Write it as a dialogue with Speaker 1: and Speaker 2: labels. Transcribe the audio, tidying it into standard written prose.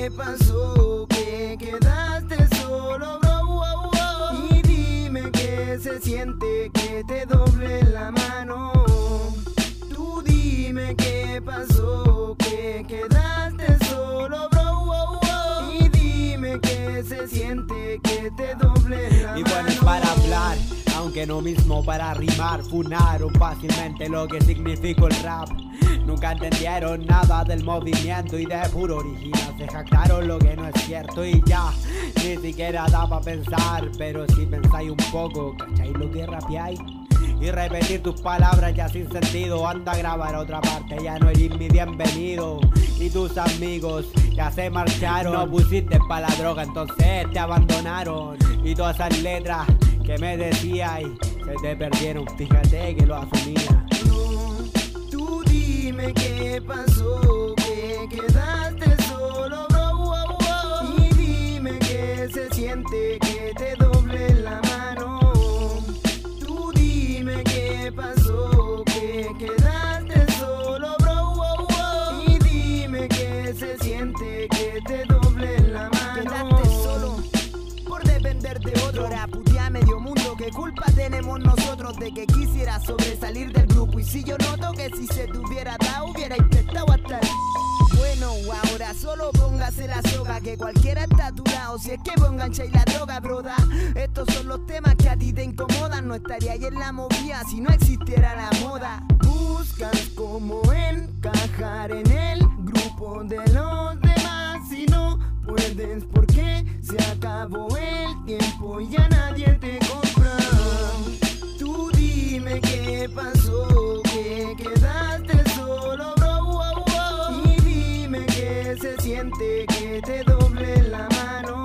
Speaker 1: qué pasó, que quedaste solo, bro, wow, wow. Y dime qué se siente que te doble la mano. Tú dime qué pasó, que quedaste solo, bro, wow, wow. Y dime qué se siente que te doble la mano.
Speaker 2: Y bueno, es para hablar, aunque no mismo para rimar. Funaron fácilmente lo que significó el rap. Nunca entendieron nada del movimiento y de puro original se jactaron lo que no es cierto y ya, ni siquiera da pa' pensar. Pero si pensáis un poco, ¿cacháis lo que rapeáis? Y repetir tus palabras ya sin sentido. Anda a grabar a otra parte, ya no eres mi bienvenido. Y tus amigos ya se marcharon. No pusiste pa' la droga, entonces te abandonaron. Y todas esas letras que me decías se te perdieron, fíjate que lo asumía.
Speaker 1: Tú dime qué pasó, que quedaste solo, bro, wow, wow. Y dime qué se siente que te doble la mano. Tú dime qué pasó, que quedaste solo, bro, wow, wow. Y dime qué se siente que te doble la mano.
Speaker 3: Quedaste solo por depender de otro. Ahora putea medio mundo, ¿qué culpa tenemos nosotros de que quisiera sobresalir del grupo? Y si yo noto que si se te hubiera dado, hubierais prestado hasta el... Bueno, ahora solo póngase la soga, que cualquiera está a tu lado. Si es que vos engancháis la droga, broda. Estos son los temas que a ti te incomodan. No estaría ahí en la movida si no existiera la moda.
Speaker 1: Buscas cómo encajar en el grupo de los demás. Si no puedes porque se acabó el tiempo y ya nadie te compra. Tú dime qué pasó, que quedaste solo, bro, wow, wow. Y dime qué se siente que te doble la mano.